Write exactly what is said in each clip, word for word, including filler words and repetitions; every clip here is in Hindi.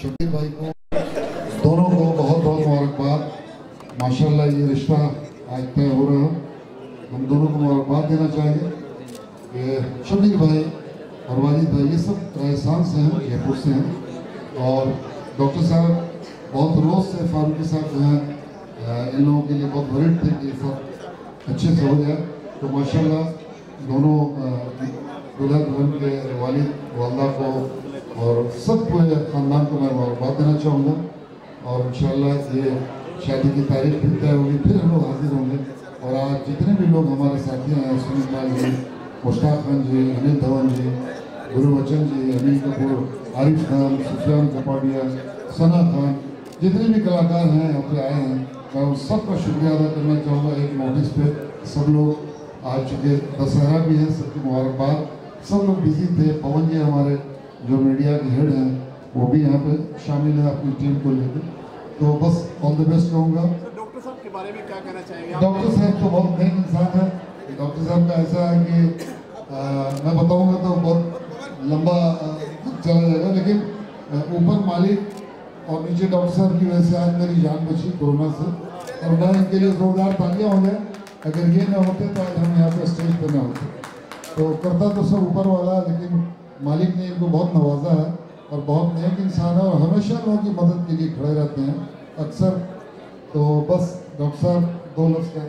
शबीर भाई को, दोनों को बहुत बहुत मुबारकबाद। माशाल्लाह ये रिश्ता आज तय हो रहा है, हम दोनों को मुबारकबाद देना चाहेंगे कि शबीर भाई और वाजिद भाई ये सब राजस्थान से हैं, जयपुर से हैं, और डॉक्टर साहब बहुत रोज से फारूक के साथ जो हैं इन लोगों के लिए बहुत वरिड थे कि सब अच्छे से हो जाए। तो माशाल्लाह दोनों दुल्हा दुल्हन के वालिद वालदा को और सब पूरे ख़ानदान को मैं मुबारकबाद देना चाहूँगा, और इंशाल्लाह ये शादी की तारीख भी तय होगी, फिर हम लोग हाजिर होंगे। और आज जितने भी लोग हमारे साथी हैं, सुनील भाई जी, मुश्ताक खान जी, अनिल धवन जी, गुरुवचन जी, अनिल कपूर, आरिफ खान, सुफियान कपाडिया, सना खान, जितने भी कलाकार हैं यहाँ पे आए हैं, मैं उन सब का शुक्रिया अदा करना चाहूँगा। एक नोटिस पे सब लोग आ चुके, दशहरा भी है, सबकी मुबारकबाद। सब लोग बिजी थे, पवन जी हमारे जो मीडिया के हेड हैं वो भी यहाँ पे शामिल है अपनी टीम को लेकर। तो बस ऑल द बेस्ट कहूँगा। डॉक्टर साहब के बारे में क्या कहना चाहेंगे? डॉक्टर साहब तो बहुत मेहनत इंसान है। डॉक्टर साहब का ऐसा है कि आ, मैं बताऊँगा तो बहुत लंबा चला जाएगा, लेकिन ऊपर मालिक और नीचे डॉक्टर साहब की वजह से आज मेरी जान बची कोरोना से, और मैं इनके लिए जोरदार तालियां हो जाए। अगर ये ना होते तो आज हम यहाँ पे स्टेज पर ना होते। तो करता तो सब ऊपर वाला, लेकिन मालिक ने इनको बहुत नवाजा है और बहुत नेक इंसान है और हमेशा लोगों की मदद के लिए खड़े रहते हैं अक्सर। तो बस डॉक्टर साहब दो लफ्ज़ का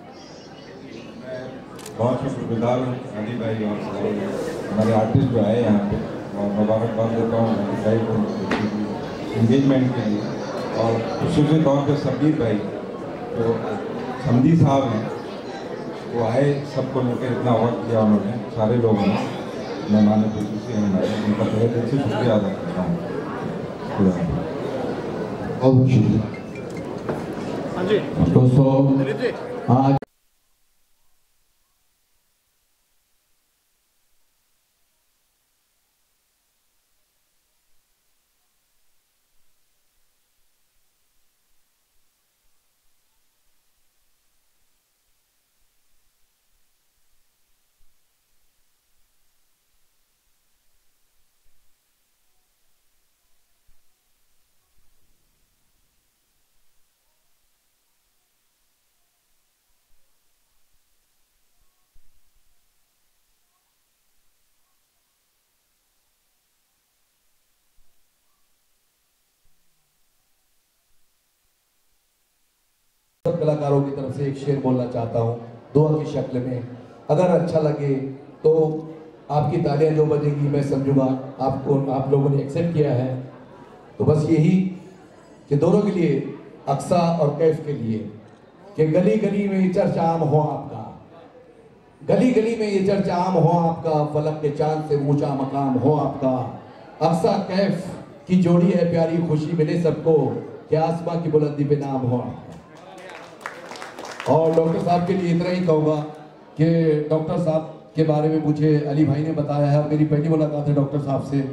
बहुत शुक्रगुजार हूँ अली भाई और हमारे आर्टिस्ट जो आए यहाँ पे, और मुबारकबाद देता हूँ अली भाई को इंगेजमेंट के लिए, और खुसूसी तौर पर शबीर भाई जो समधी साहब हैं वो आए, सबको लेकर इतना वक्त दिया उन्होंने, सारे लोगों ने मेहमान खुसूसी हैं हमारे, उनका तहे दिल से शुक्रिया अदा करता हूँ। बहुत बहुत शुक्रिया। हाँ जी दोस्तों, आज सब कलाकारों की तरफ से एक शेर बोलना चाहता हूँ दुआ की शक्ल में। अगर अच्छा लगे तो आपकी तालियां जो बजेगी मैं समझूंगा आपको, आप लोगों ने एक्सेप्ट किया है। तो बस यही कि दोनों के लिए, अक्सा और कैफ के लिए, कि गली गली में ये चर्चा आम हो आपका, गली गली में ये चर्चा आम हो आपका, फलक के चांद से ऊंचा मकाम हो आपका। अक्सा कैफ की जोड़ी है प्यारी, खुशी मिले सबको, कि आसमां की बुलंदी पे नाम हो आपका। और डॉक्टर साहब के लिए इतना ही कहूँगा कि डॉक्टर साहब के बारे में मुझे अली भाई ने बताया है, मेरी पहली मुलाकात है डॉक्टर साहब से।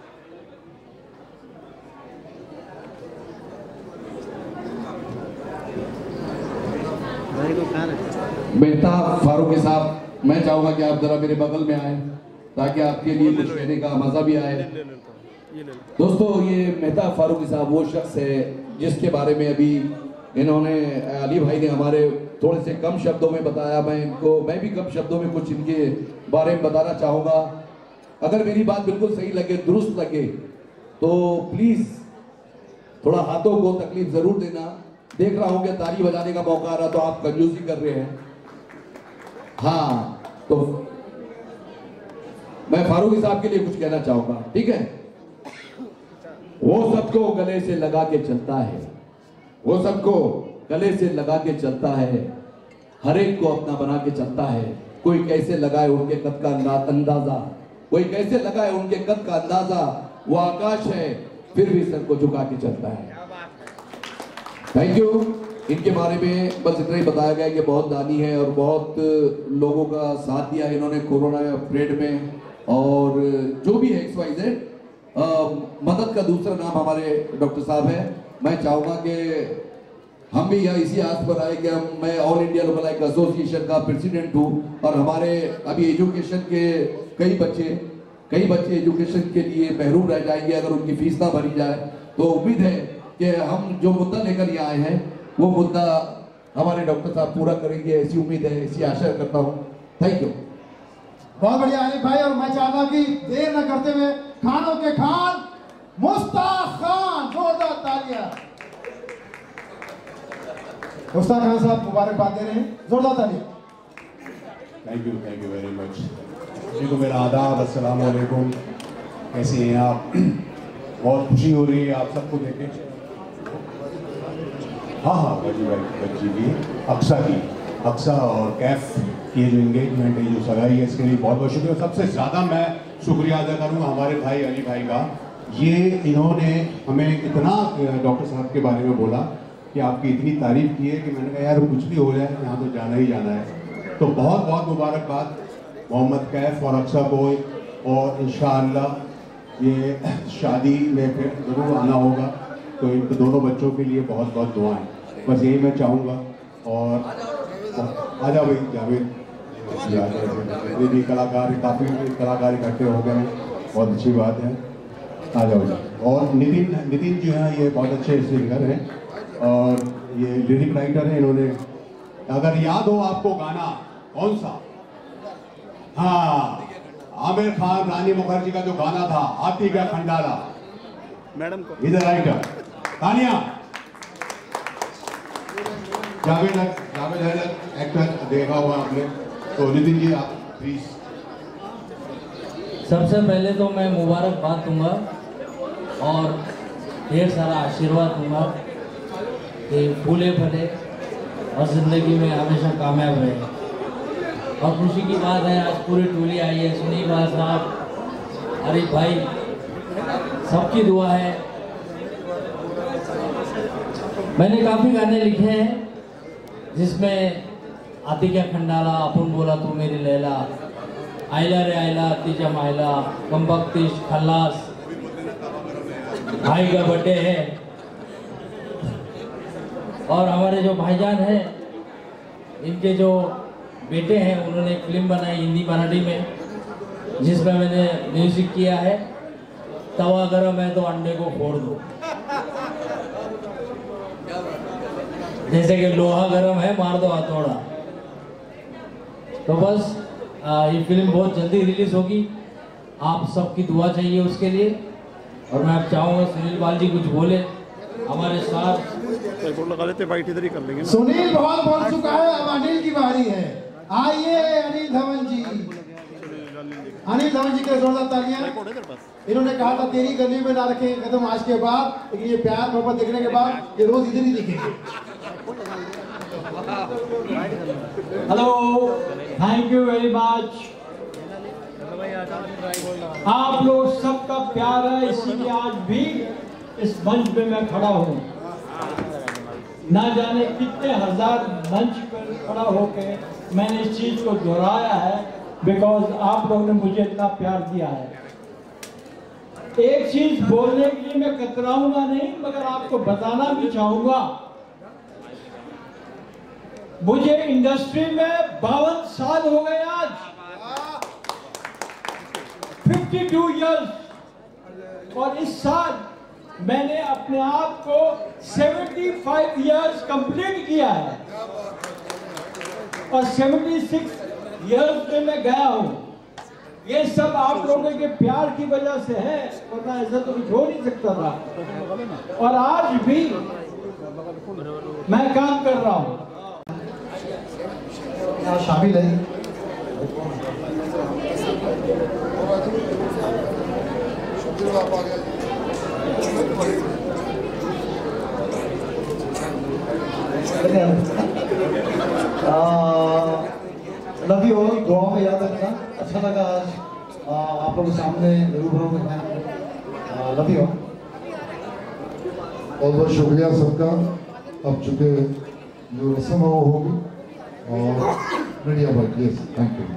मेहता फारूकी साहब, मैं चाहूँगा कि आप जरा मेरे बगल में आए ताकि आपके लिए कुछ कहने का मजा भी आए। दोस्तों, ये मेहता फारूकी साहब वो शख्स है जिसके बारे में अभी इन्होंने, अली भाई ने हमारे थोड़े से कम शब्दों में बताया। मैं इनको मैं भी कम शब्दों में कुछ इनके बारे में बताना चाहूँगा। अगर मेरी बात बिल्कुल सही लगे, दुरुस्त लगे, तो प्लीज़ थोड़ा हाथों को तकलीफ ज़रूर देना। देख रहा हूँ कि ताली बजाने का मौका आ रहा तो आप कंजूसी कर रहे हैं। हाँ, तो मैं फारूकी साहब के लिए कुछ कहना चाहूँगा, ठीक है। वो सबको गले से लगा के चलता है, वो सबको गले से लगा के चलता है, हर एक को अपना बना के चलता है। कोई कैसे लगाए उनके कद का अंदाजा, कोई कैसे लगाए उनके कद का अंदाजा, वो आकाश है फिर भी सर को झुका के चलता है। Thank you. इनके बारे में बस इतना ही बताया गया कि बहुत दानी है और बहुत लोगों का साथ दिया इन्होंने कोरोना पीरियड में, और जो भी है एक्स वाई जेड, मदद का दूसरा नाम हमारे डॉक्टर साहब है। मैं चाहूँगा कि हम भी यहाँ इसी आस पर आए कि हम, मैं all India local like association का प्रेसिडेंट हूँ, और हमारे अभी एजुकेशन के कई बच्चे कई बच्चे एजुकेशन के लिए महरूम रह जाएंगे अगर उनकी फीस ना भरी जाए। तो उम्मीद है कि हम जो मुद्दा लेकर यहाँ आए हैं वो मुद्दा हमारे डॉक्टर साहब पूरा करेंगे, ऐसी उम्मीद है, ऐसी आशा करता हूँ। Thank you. बहुत बढ़िया आरिफ भाई। और मैं चाहता कि देर न करते हुए खानों के खान मुश्ताक खान, जोरदार तालियां। मुश्ताक खान साहब मुबारकबाद दे रहे हैं, जोरदार तालियां। Thank you thank you very much जी को मेरा आदाब, अस्सलाम वालेकुम। कैसे हैं आप? बहुत खुशी हो रही है आप सबको देख के। हाँ हाँ बजी भाई बच्ची की अक्सा की अक्सा और कैफ की जो इंगेजमेंट है, जो सगाई है, इसके लिए बहुत बहुत शुक्रिया। सबसे ज़्यादा मैं शुक्रिया अदा करूँगा हमारे भाई अली भाई का। ये इन्होंने हमें इतना डॉक्टर साहब के बारे में बोला कि आपकी इतनी तारीफ़ की है कि मैंने कहा यार कुछ भी हो जाए यहाँ तो जाना ही जाना है। तो बहुत बहुत मुबारकबाद मोहम्मद कैफ और अक्सा को, और इंशाअल्लाह ये शादी में फिर ज़रूर आना होगा। तो इन दोनों बच्चों के लिए बहुत बहुत दुआएं, बस यही मैं चाहूँगा। और आजा भाई जावेद, ये भी कलाकार, काफ़ी कलाकार इकट्ठे हो गए हैं, बहुत अच्छी बात है। आ जाओ जी। और नितिन नितिन जो है ये बहुत अच्छे सिंगर हैं और ये लिरिक राइटर हैं। इन्होंने, अगर याद हो आपको गाना कौन सा, हाँ आमिर खान रानी मुखर्जी का जो गाना था हाथी का खंडाला, मैडम को इधर राइटर तानिया जावेद जावेद है एक्टर देखा हुआ आपने। तो नितिन जी आप प्लीज। सबसे पहले तो मैं मुबारकबाद दूंगा और ढेर सारा आशीर्वाद दूंगा कि फूले फले और ज़िंदगी में हमेशा कामयाब रहे। और खुशी की बात है आज पूरी टोली आई है, सुनील भाई साहब, आरिफ भाई, सबकी दुआ है। मैंने काफ़ी गाने लिखे हैं जिसमें आती क्या खंडाला, अपन बोला तू मेरी लैला, आयला रे आयला, तीजा मायला, कमबख्तिश, खल्लास, भाई का बर्थडे है। और हमारे जो भाईजान हैं, इनके जो बेटे हैं, उन्होंने एक फिल्म बनाई हिंदी मराठी में जिसमें मैंने म्यूजिक किया है। तवा गरम है तो अंडे को फोड़ दो, जैसे कि लोहा गरम है मार दो हथौड़ा। तो बस आ, ये फिल्म बहुत जल्दी रिलीज होगी, आप सबकी दुआ चाहिए उसके लिए। और मैं आप चाहूँगा सुनील बाल जी कुछ बोले हमारे साथ लगा लेते, बाइट इधर ही कर लेंगे। सुनील बहुत बोल चुका है, अब अनिल की बारी है। आइए अनिल धवन जी, अनिल धवन जी के जोरदार तालियां। इन्होंने कहा था तेरी गली में ना रखे कदम आज के बाद, लेकिन ये प्यार मोहब्बत देखने के बाद ये रोज इधर ही दिखेंगे। Hello, thank you very much. आप लोग सबका प्यार है, इसीलिए आज भी इस मंच पे मैं खड़ा हूँ। ना जाने कितने हजार मंच पर खड़ा होकर मैंने इस चीज को दोहराया है, बिकॉज आप लोगों ने मुझे इतना प्यार दिया है। एक चीज बोलने के लिए मैं कतराऊंगा नहीं, मगर आपको बताना भी चाहूंगा, मुझे इंडस्ट्री में बावन साल हो गए आज, बावन इयर्स। और इस साल मैंने अपने आप को पचहत्तर इयर्स कंप्लीट किया है और छिहत्तर इयर्स में मैं गया हूं। ये सब आप लोगों के प्यार की वजह से है, वरना ऐसा तो कुछ हो नहीं सकता था। और आज भी मैं काम कर रहा हूं। यहाँ शामिल है लव यू, दुआ में याद रखना। अच्छा लगा आज आ, आप लोगों के सामने रूबरू में हैं। Love you. बहुत बहुत शुक्रिया सबका। अब चूँकि जो रस्म है वो होगी और मीडिया पर। Yes, thank you.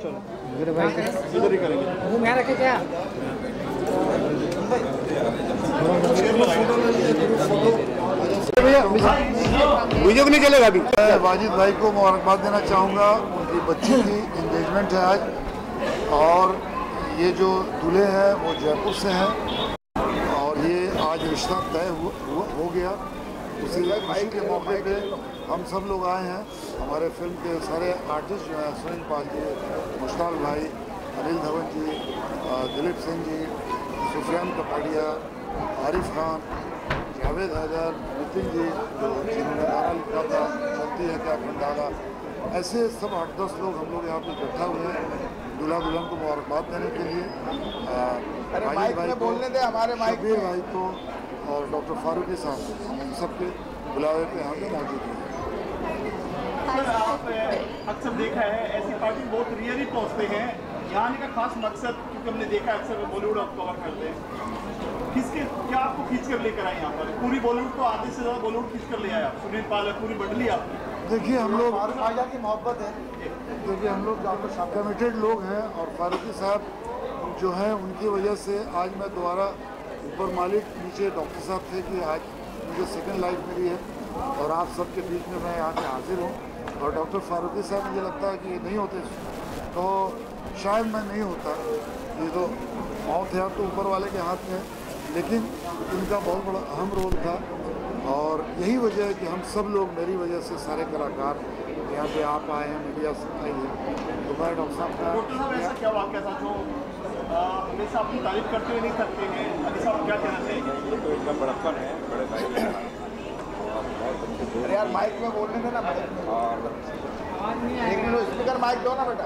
वीडियो नहीं चलेगा अभी। मैं वाजिद भाई को मुबारकबाद देना चाहूँगा, उनकी बच्ची की इंगेजमेंट है आज, और ये जो दूल्हे हैं वो जयपुर से हैं और ये आज रिश्ता तय हो, हो, हो गया। उसी खुशी के मौके पे हम सब लोग आए हैं। हमारे फिल्म के सारे आर्टिस्ट जो हैं, सुनील पाल जी, मुश्ताक भाई, अनिल धवन जी, दिलीप सिंह जी, सुफियान कपाड़िया, आरिफ खान, जावेद हैदर, नितिन जी जो जिन्होंने गाना लिखा था चलती है क्या खंडाला, ऐसे सब आठ दस लोग हम लोग यहाँ पे इकट्ठा हुए हैं दूल्हा दुल्हन को मुबारकबाद देने के लिए। माजिद भाई को, शबीर भाई को और डॉक्टर फारूकी साहब को, हम सबके बुलावे पे यहाँ पे मौजूद हैं। सर आप अक्सर देखा है ऐसी पार्टी बहुत रियली पहुँचते हैं, यहाँ आने का खास मकसद, क्योंकि हमने देखा है अक्सर बॉलीवुड आप कवर करते हैं, किसके क्या आपको खींच कर लेकर आए यहाँ पर? पूरी बॉलीवुड को आधे से ज़्यादा बॉलीवुड खींच कर ले आया, सुनील पाल है, पूरी मंडली आपकी। देखिए हम लोग आजा की मोहब्बत है, देखिए हम लोग कमिटेड लोग हैं और फारूकी साहब जो हैं उनकी वजह से आज मैं दोबारा ऊपर मालिक नीचे डॉक्टर साहब थे कि आज मुझे सेकंड लाइफ मिली है और आप सबके बीच में मैं यहाँ पे हाजिर हूँ। और डॉक्टर फारूकी साहब मुझे लगता है कि ये नहीं होते तो शायद मैं नहीं होता। ये तो मौत है तो ऊपर वाले के हाथ में, लेकिन इनका बहुत बड़ा अहम रोल था और यही वजह है कि हम सब लोग, मेरी वजह से सारे कलाकार यहाँ पे आप आए हैं, मीडिया से आई है। तो मैं डॉक्टर साहब का डॉक्टर साहब ऐसा क्या वाक़या था जो हमेशा अपनी तारीफ करते हुए नहीं थकते हैं? अली साहब क्या कहना चाहेंगे? ये तो इनका बड़प्पन है, बड़े भाई के साथ और बहुत अच्छे दोस्त। अरे यार माइक में बोलने देना, माइक में और एक मिनट स्पीकर माइक दो ना बेटा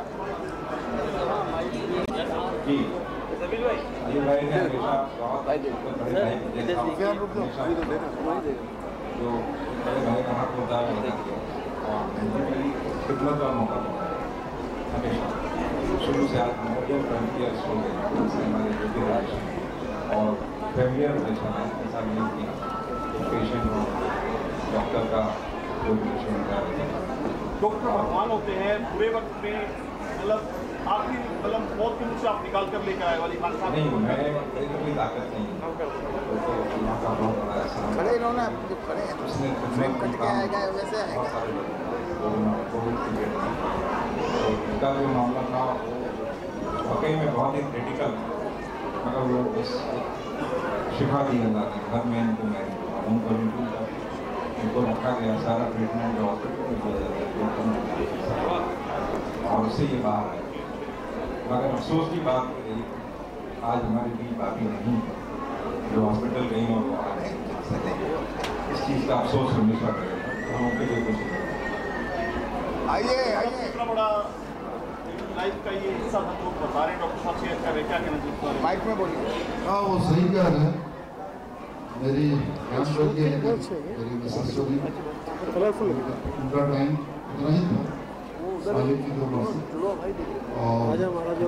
जी अली भाई ने हमेशा बहुत बड़े भाई को देखा, हमेशा जो बड़े भाई का हाथ होता है और मेरी खिदमत का मौका मिला हमेशा शुरू से आज मोर देन ट्वेंटी ईयर्स हो गए हमारे जो भी रिलेशन और फैमिलियर रिलेशन है। ऐसा नहीं कि पेशेंट और डॉक्टर का कोई रिलेशन होता है। डॉक्टर भगवान होते हैं, बुरे वक्त में मतलब आखिरी मतलब मौत के मुझसे आप निकाल कर लेकर आए वाली बात नहीं, मैं मेरी कोई ताकत नहीं है, तो वहाँ का बहुत बड़ा एहसान खड़े इन्होंने खड़े उसने कट के आएगा वैसे बहुत सारे लोग कोरोना कोविड पीरियड में, तो इनका जो मामला था वो वाकई में बहुत ही क्रिटिकल था, मगर वो बस शिफा दी अल्लाह ने। घर में इनको मैं होम क्वारंटीन था, इनको रखा गया, सारा ट्रीटमेंट जो हॉस्पिटल में किया जाता है और उससे ये बाहर आए। मगर अफसोस की बात रही आज हमारे बीच बाकी नहीं है जो हॉस्पिटल गई और वो आ रहे हैं, इस चीज़ का अफसोस हमेशा करेगा। हम उनके लिए कुछ नहीं। आइए आइए इतना बड़ा लाइफ का ये हिस्सा था जो बता रहे डॉक्टर साहब शेयर कर रहे हैं, क्या कहना चाहिए? माइक में बोलिए। हाँ वो सही कह रहे हैं। मेरी ज्ञान योग्य है, मेरी मिसेस योगी, उनका टाइम इतना ही था मालिक की दो वर्ष और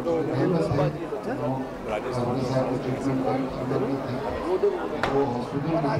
राजा साहब के ट्रीटमेंट अंदर में थे वो हॉस्पिटल में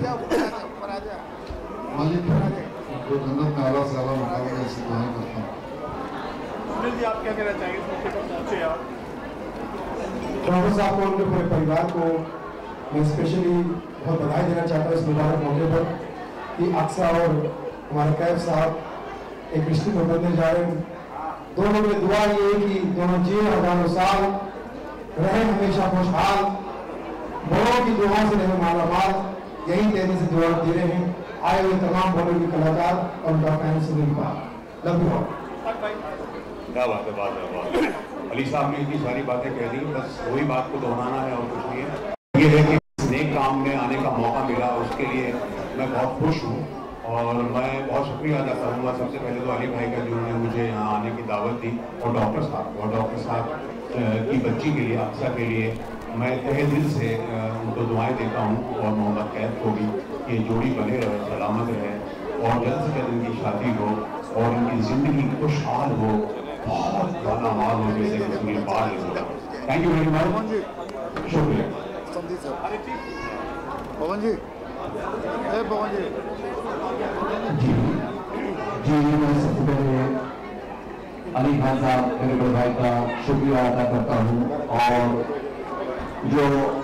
मालिक को जन्नत में आला से आला मकाम में ऐसी दुआएं करता हूँ। सुनील जी आप क्या कहना चाहेंगे इस मौके पर पहुँचे आप? डॉक्टर साहब को, उनके पूरे परिवार को मैं स्पेशली बहुत बधाई देना चाहता हूँ इस मुबारक मौके पर कि अक्सा और हमारे कैफ साहब एक रिश्ते में बदलने जा रहे हैं। दोनों में दुआ ये है कि दोनों जिए हजारों साल रहे, हमेशा खुशहाल, बड़ों की दुआ से रहे माला माल, यही देने से दुआ दे रहे हैं आए हुए तमाम बॉलीवुड के कलाकार और उनका fan Sunil Pal. Love you all. क्या बात है, बात है बात। अली साहब ने इतनी सारी बातें कह दी, बस वही बात को दोहराना है और कुछ नहीं है। ये है कि इस नेक काम में आने का मौका मिला, उसके लिए मैं बहुत खुश हूँ और मैं बहुत शुक्रिया अदा करूँगा सबसे पहले तो अली भाई का जिन्होंने मुझे यहाँ आने की दावत दी और डॉक्टर साहब और डॉक्टर साहब की बच्ची के लिए, अक्सा के लिए मैं तहे दिल से उनको दुआएं देता हूँ और मोहम्मद कैद को भी ये जोड़ी बने रहे, सलामत रहे और जल्द से जल्द इनकी शादी हो और इनकी ज़िंदगी खुशहाल हो, बहुत गाना माल हो जैसे सुनील पाल हो। थैंक यू वेरी मच, शुक्रिया। संदीप साहब, पवन जी, ए पवन जी। जी जी मैं सबसे पहले अली खान साहब मेरे बड़े भाई का शुक्रिया अदा करता हूँ और जो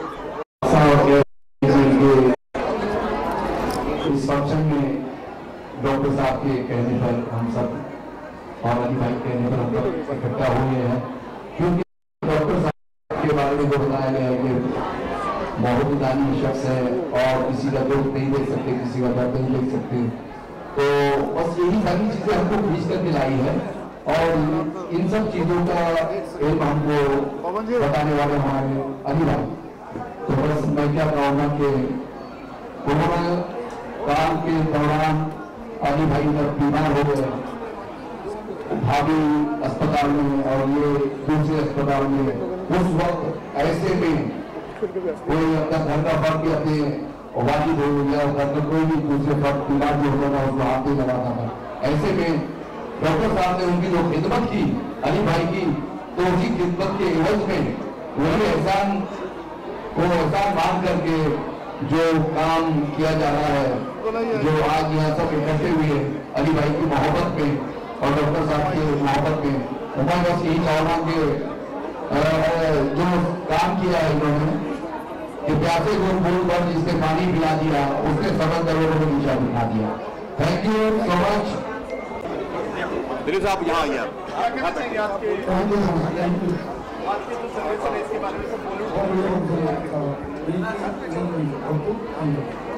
इस फंक्शन में डॉक्टर साहब के कहने पर हम सब और अली भाई के कहने पर हम सब इकट्ठा हुए हैं, क्योंकि डॉक्टर साहब के बारे में जो बताया गया है कि बहुत ही दानी शख्स है और किसी का दुख नहीं देख सकते, किसी का दर्द नहीं देख सकते। तो बस यही सारी चीजें हमको खींच करके लाई है और इन सब चीजों का इल्म हमको बताने वाले हमारे अली भाई। तो बस मैं क्या कहूँगा कि कोरोना काल के दौरान अली भाई जब बीमार हो गए भाभी अस्पताल में और ये दूसरे अस्पताल में, उस वक्त ऐसे में कोई अपना घर का फर्क अपने वाजिब हो या घर का कोई भी दूसरे फर्क बीमार जो होता था उसको हाथ नहीं लगाता था। ऐसे में डॉक्टर साहब ने उनकी जो खिदमत की अली भाई की, तो उसी खिदमत के एवज में वही एहसान वो एहसान मान करके जो काम किया जा रहा है, जो आज यहाँ सब इकट्ठे हुए अली भाई की मोहब्बत में और डॉक्टर साहब की मोहब्बत में, मैं बस यही चाहूँगा कि जो काम किया है इन्होंने कि प्यासे को फूल पर जिसने पानी पिला दिया उसने समझ करोड़ों को नीचा दिखा दिया। Thank you so much. Dilip साहब यहाँ आइए, आप क्या चाहिए आपके आपके जो सर्विस है इसके बारे में सब बोलो।